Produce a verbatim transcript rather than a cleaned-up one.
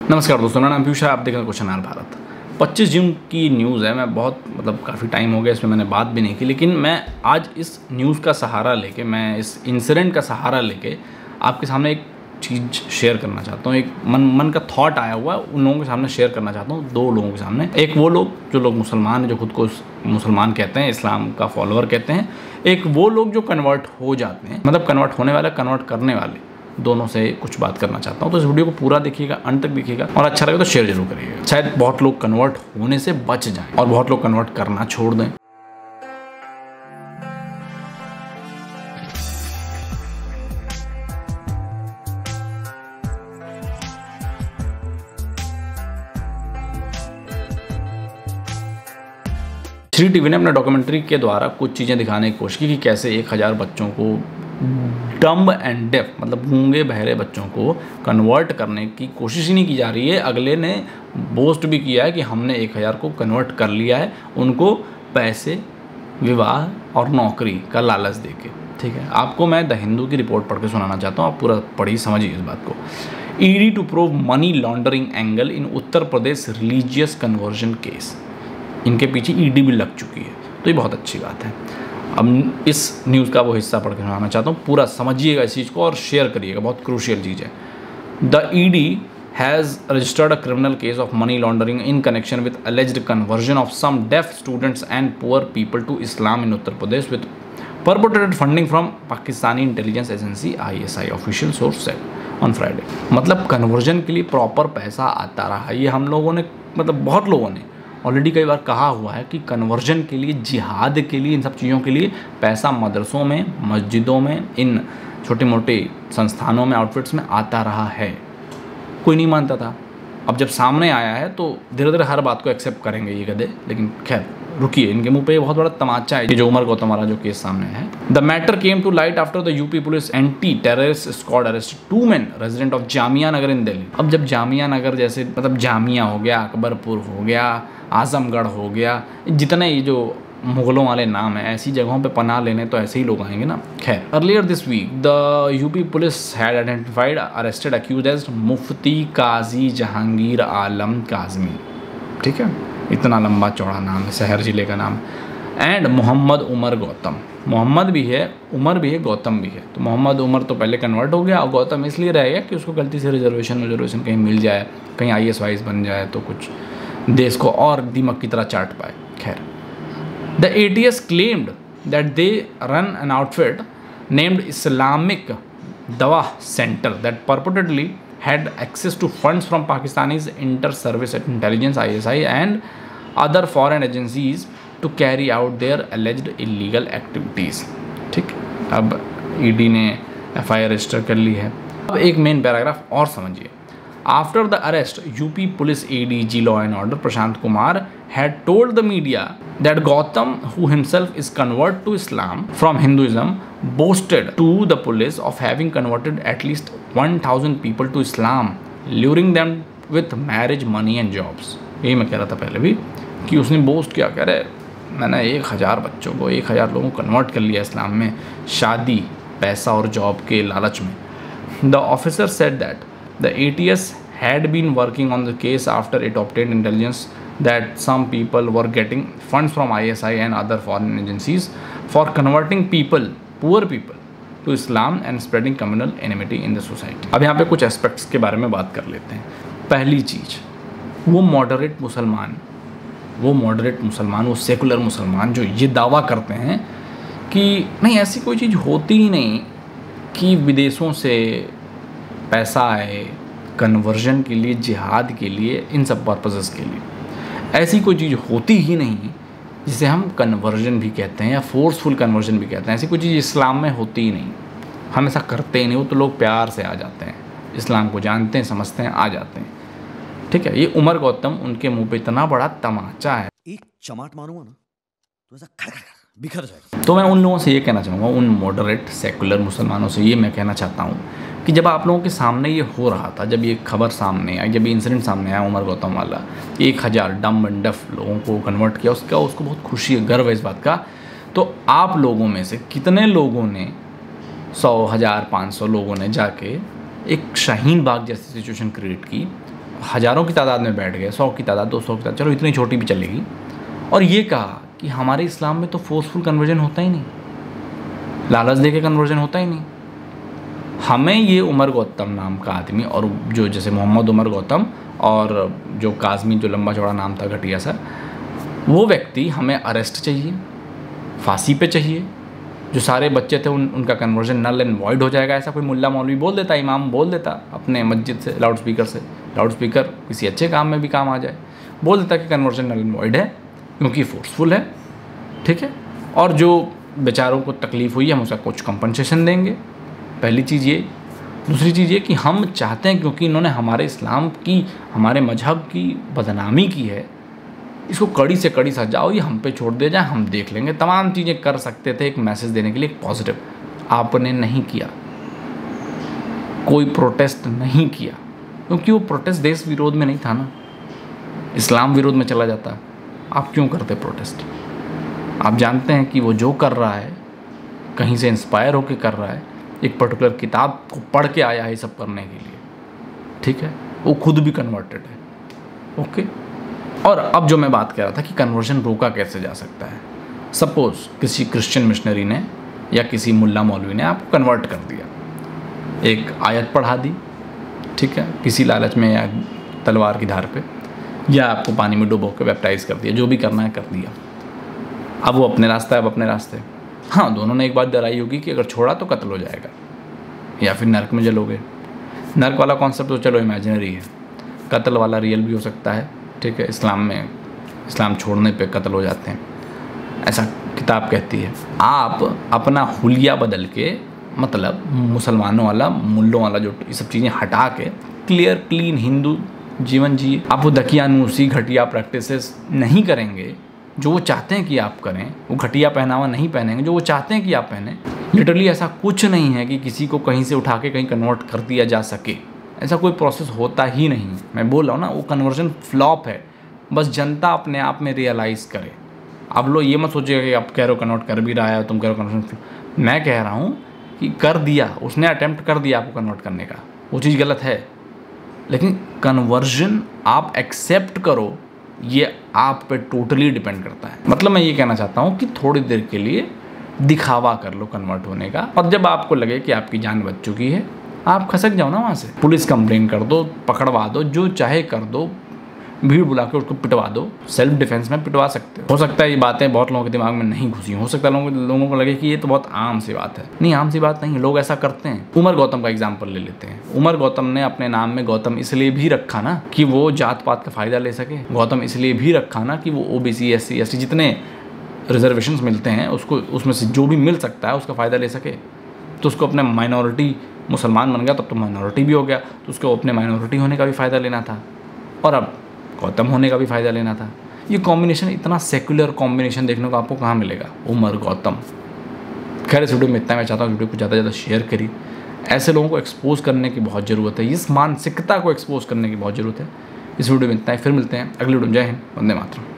नमस्कार दोस्तों, मेरा नाम पीयूष है। आप देख रहे हैं क्वेश्चन आवर भारत। पच्चीस जून की न्यूज़ है। मैं बहुत मतलब काफ़ी टाइम हो गया इसमें मैंने बात भी नहीं की, लेकिन मैं आज इस न्यूज़ का सहारा लेके, मैं इस इंसिडेंट का सहारा लेके आपके सामने एक चीज़ शेयर करना चाहता हूँ। एक मन मन का थॉट आया हुआ है, उन लोगों के सामने शेयर करना चाहता हूँ, दो लोगों के सामने। एक वो लोग जो लोग मुसलमान हैं, जो खुद को मुसलमान कहते हैं, इस्लाम का फॉलोअर कहते हैं। एक वो लोग जो कन्वर्ट हो जाते हैं, मतलब कन्वर्ट होने वाले, कन्वर्ट करने वाले, दोनों से कुछ बात करना चाहता हूँ। तो इस वीडियो को पूरा देखिएगा, अंत तक देखिएगा, और अच्छा लगे तो शेयर जरूर करिएगा। शायद बहुत लोग कन्वर्ट होने से बच जाएं और बहुत लोग कन्वर्ट करना छोड़ दें। श्री टीवी ने अपने डॉक्यूमेंट्री के द्वारा कुछ चीज़ें दिखाने की कोशिश की कि कैसे एक हज़ार बच्चों को, डम्ब एंड डेफ मतलब गूंगे बहरे बच्चों को कन्वर्ट करने की कोशिश ही नहीं की जा रही है। अगले ने बोस्ट भी किया है कि हमने एक हज़ार को कन्वर्ट कर लिया है, उनको पैसे, विवाह और नौकरी का लालच देके। ठीक है, आपको मैं द हिंदू की रिपोर्ट पढ़ के सुनाना चाहता हूँ, आप पूरा पढ़िए, समझिए इस बात को। ED to prove money laundering angle in Uttar Pradesh religious conversion case. इनके पीछे ईडी भी लग चुकी है, तो ये बहुत अच्छी बात है। अब इस न्यूज़ का वो हिस्सा पढ़ के सुनाना चाहता हूँ, पूरा समझिएगा इस चीज़ को और शेयर करिएगा, बहुत क्रूशियल चीज़ है। The ED has registered a criminal case of money laundering in connection with alleged conversion of some deaf students and poor people to Islam in Uttar Pradesh with purported funding from Pakistani intelligence agency I S I, official source said on Friday. मतलब कन्वर्जन के लिए proper पैसा आता रहा। ये हम लोगों ने, मतलब बहुत लोगों ने ऑलरेडी कई बार कहा हुआ है कि कन्वर्जन के लिए, जिहाद के लिए, इन सब चीज़ों के लिए पैसा मदरसों में, मस्जिदों में, इन छोटे मोटे संस्थानों में, आउटफिट्स में आता रहा है। कोई नहीं मानता था। अब जब सामने आया है तो धीरे धीरे हर बात को एक्सेप्ट करेंगे ये गधे। लेकिन खैर रुकिए, इनके मुंह पे ये बहुत बड़ा तमाचा है, जो उमर गौतम वाला जो केस सामने है। The matter came to light after the UP police anti terrorist squad arrest two men resident of Jamia Nagar in Delhi. अब जब जामिया नगर जैसे, मतलब जामिया हो गया, अकबरपुर हो गया, आजमगढ़ हो गया, जितने ये जो मुगलों वाले नाम हैं, ऐसी जगहों पे पनाह लेने तो ऐसे ही लोग आएंगे ना। खैर, earlier this week the UP police had identified arrested accused as Mufti Qazi Jahangir Alam Qasmi. ठीक है, इतना लंबा चौड़ा नाम है, शहर जिले का नाम। एंड मोहम्मद उमर गौतम, मोहम्मद भी है, उमर भी है, गौतम भी है। तो मोहम्मद उमर तो पहले कन्वर्ट हो गया, और गौतम इसलिए रह गया कि उसको गलती से रिजर्वेशन रिजर्वेशन कहीं मिल जाए, कहीं आई एस वाई एस बन जाए, तो कुछ देश को और दीमक की तरह चाट पाए। खैर, the A T S claimed that they run an outfit named Islamic Dawa Centre दैट purportedly had access to funds from Pakistani's inter-service intelligence I S I and other foreign agencies to carry out their alleged illegal activities। ठीक, अब ED ने F I R register कर ली है। अब एक main paragraph और समझिए। After the arrest, UP police A D G law and order Prashant Kumar had told the media that Gautam, who himself is convert to Islam from Hinduism, boasted to the police of having converted at least one thousand people to Islam, luring them with marriage, money and jobs। यही मैं कह रहा था पहले भी कि उसने boast किया, कह रहे मैंने एक हज़ार बच्चों को, एक हज़ार लोगों को कन्वर्ट कर लिया इस्लाम में, शादी, पैसा और जॉब के लालच में। The officer said that the A T S had been working on the case after it obtained intelligence that some people were getting funds from I S I and other foreign agencies for converting people, poor people, to Islam and spreading communal enmity in the society। अब यहाँ पे कुछ aspects के बारे में बात कर लेते हैं। पहली चीज़, वो मॉडरेट मुसलमान, वो मॉडरेट मुसलमान, वो सेकुलर मुसलमान जो ये दावा करते हैं कि नहीं, ऐसी कोई चीज़ होती ही नहीं कि विदेशों से पैसा आए कन्वर्जन के लिए, जिहाद के लिए, इन सब पर्पसेस के लिए। ऐसी कोई चीज़ होती ही नहीं जिसे हम कन्वर्जन भी कहते हैं या फोर्सफुल कन्वर्जन भी कहते हैं। ऐसी कोई चीज़ इस्लाम में होती ही नहीं, हम ऐसा करते ही नहीं। वो तो लोग प्यार से आ जाते हैं, इस्लाम को जानते हैं, समझते हैं, आ जाते हैं। ठीक है, ये उमर गौतम, उनके मुंह पे इतना बड़ा तमाचा है, एक चमाट मारूंगा ना तो ऐसा खड़ खड़ बिखर जाएगा। तो मैं उन लोगों से ये कहना चाहूँगा, उन मॉडरेट सेकुलर मुसलमानों से ये मैं कहना चाहता हूँ कि जब आप लोगों के सामने ये हो रहा था, जब ये खबर सामने आई, जब ये इंसिडेंट सामने आया उमर गौतम वाला, एक हज़ार डम एंड डफ लोगों को कन्वर्ट किया, उसका उसको बहुत खुशी है, गर्व है इस बात का। तो आप लोगों में से कितने लोगों ने, सौ, हज़ार, पाँच सौ लोगों ने जाके एक शाहीन बाग जैसी सिचुएशन क्रिएट की हज़ारों की तादाद में बैठ गए, सौ की तादाद, दो सौ की तादाद, चलो इतनी छोटी भी चलेगी, और ये कहा कि हमारे इस्लाम में तो फोर्सफुल कन्वर्जन होता ही नहीं, लालच दे के कन्वर्जन होता ही नहीं। हमें ये उमर गौतम नाम का आदमी, और जो जैसे मोहम्मद उमर गौतम और जो काज़मी, जो लंबा चौड़ा नाम था घटिया सा, वो व्यक्ति हमें अरेस्ट चाहिए, फांसी पे चाहिए। जो सारे बच्चे थे उन उनका कन्वर्जन नल एंड वॉइड हो जाएगा, ऐसा कोई मुल्ला मौलवी बोल देता, इमाम बोल देता अपने मस्जिद से, लाउड स्पीकर से, लाउड स्पीकर किसी अच्छे काम में भी काम आ जाए, बोल देता कि कन्वर्जन नल एंड वॉइड है क्योंकि फोर्सफुल है, ठीक है। और जो बेचारों को तकलीफ़ हुई है हम उसका कुछ कंपनसेशन देंगे, पहली चीज़ ये। दूसरी चीज़ ये कि हम चाहते हैं क्योंकि इन्होंने हमारे इस्लाम की, हमारे मजहब की बदनामी की है, इसको कड़ी से कड़ी सजाओ, ये हम पे छोड़ दे जाए, हम देख लेंगे। तमाम चीज़ें कर सकते थे एक मैसेज देने के लिए, एक पॉजिटिव। आपने नहीं किया, कोई प्रोटेस्ट नहीं किया, क्योंकि वो प्रोटेस्ट देश विरोध में नहीं था ना, इस्लाम विरोध में चला जाता। आप क्यों करते प्रोटेस्ट? आप जानते हैं कि वो जो कर रहा है कहीं से इंस्पायर होकर कर रहा है, एक पर्टिकुलर किताब को पढ़ के आया है ये सब करने के लिए, ठीक है। वो खुद भी कन्वर्टेड है, ओके। और अब जो मैं बात कर रहा था कि कन्वर्जन रोका कैसे जा सकता है। सपोज़ किसी क्रिश्चियन मिशनरी ने या किसी मुल्ला मौलवी ने आपको कन्वर्ट कर दिया, एक आयत पढ़ा दी, ठीक है, किसी लालच में या तलवार की धार पे, या आपको पानी में डुबो के बैप्टाइज़ कर दिया, जो भी करना है कर दिया। अब वो अपने रास्ते, अब अपने रास्ते। हाँ, दोनों ने एक बात डराई होगी कि अगर छोड़ा तो कत्ल हो जाएगा या फिर नर्क में जलोगे। नर्क वाला कॉन्सेप्ट तो चलो इमेजिनरी है, कत्ल वाला रियल भी हो सकता है, ठीक है। इस्लाम में, इस्लाम छोड़ने पे कत्ल हो जाते हैं, ऐसा किताब कहती है। आप अपना हुलिया बदल के, मतलब मुसलमानों वाला, मुल्लों वाला, जो ये सब चीज़ें हटा के क्लियर क्लीन हिंदू जीवन जिए। आप वो दकियानूसी घटिया प्रैक्टिसेस नहीं करेंगे जो वो चाहते हैं कि आप करें, वो घटिया पहनावा नहीं पहनेंगे जो वो चाहते हैं कि आप पहने। लिटरली ऐसा कुछ नहीं है कि किसी को कहीं से उठा के कहीं कन्वर्ट कर दिया जा सके, ऐसा कोई प्रोसेस होता ही नहीं। मैं बोल रहा हूँ ना, वो कन्वर्जन फ्लॉप है, बस जनता अपने आप में रियलाइज़ करे। आप लोग ये मत सोचिएगा कि आप कह रहे हो कन्वर्ट कर भी रहा है, तुम कह रहे हो कन्वर्जन। मैं कह रहा हूँ कि कर दिया, उसने अटेम्प्ट कर दिया आपको कन्वर्ट करने का, वो चीज़ गलत है, लेकिन कन्वर्जन आप एक्सेप्ट करो, ये आप पे टोटली डिपेंड करता है। मतलब मैं ये कहना चाहता हूँ कि थोड़ी देर के लिए दिखावा कर लो कन्वर्ट होने का, और जब आपको लगे कि आपकी जान बच चुकी है, आप खसक जाओ ना वहाँ से, पुलिस कंप्लेन कर दो, पकड़वा दो, जो चाहे कर दो, भीड़ बुला के उसको पिटवा दो, सेल्फ डिफेंस में पिटवा सकते हो। हो सकता है ये बातें बहुत लोगों के दिमाग में नहीं घुसी, हो सकता है लोगों को लोगों को लगे कि ये तो बहुत आम सी बात है। नहीं, आम सी बात नहीं है, लोग ऐसा करते हैं। उमर गौतम का एग्जाम्पल ले लेते हैं। उमर गौतम ने अपने नाम में गौतम इसलिए भी रखा ना कि वो जात पात का फ़ायदा ले सके। गौतम इसलिए भी रखा ना कि वो O B C, S C, S T जितने रिजर्वेशंस मिलते हैं उसको, उसमें से जो भी मिल सकता है उसका फ़ायदा ले सके। तो उसको अपने माइनॉरिटी, मुसलमान बन गया तब तो माइनॉरिटी भी हो गया, तो उसको अपने माइनॉरिटी होने का भी फ़ायदा लेना था, और अब गौतम होने का भी फ़ायदा लेना था। ये कॉम्बिनेशन, इतना सेक्युलर कॉम्बिनेशन देखने को आपको कहाँ मिलेगा, उमर गौतम। खैर इस वीडियो में इतना, मैं चाहता हूँ वीडियो को ज़्यादा से ज़्यादा शेयर करिए। ऐसे लोगों को एक्सपोज करने की बहुत ज़रूरत है, इस मानसिकता को एक्सपोज करने की बहुत ज़रूरत है। इस वीडियो में इतना ही, फिर मिलते हैं अगली वीडियो में। जय हिंद, वंदे मातरम।